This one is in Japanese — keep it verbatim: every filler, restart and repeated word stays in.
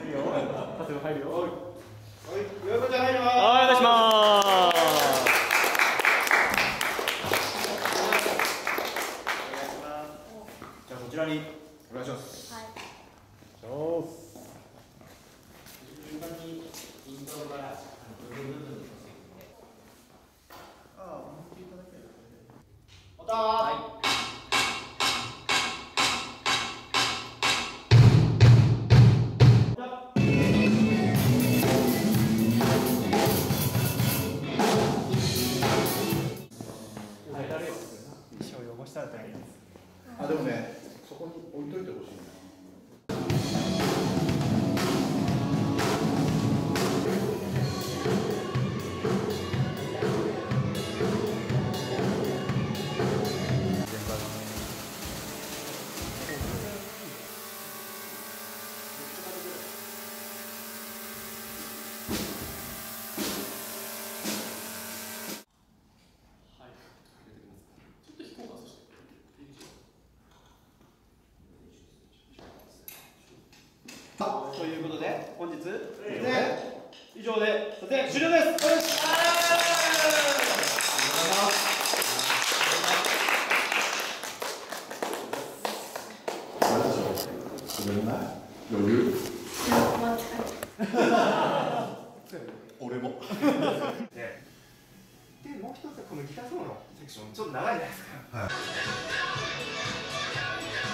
いいよ。パスが入るよ。はい。 上子ちゃん入ります。 はい、お願いします。 じゃあこちらにお願いします。はい。 おー。 順番にイントロから部分部分の席で。ああ、思っていただければ。音。はい。あ、でもね、そこに置いといてほしいな。ということで、本日、以上で撮影終了です。余裕？俺も。で、もう一つこのギターソロのセクション、ちょっと長いじゃないですか。はい。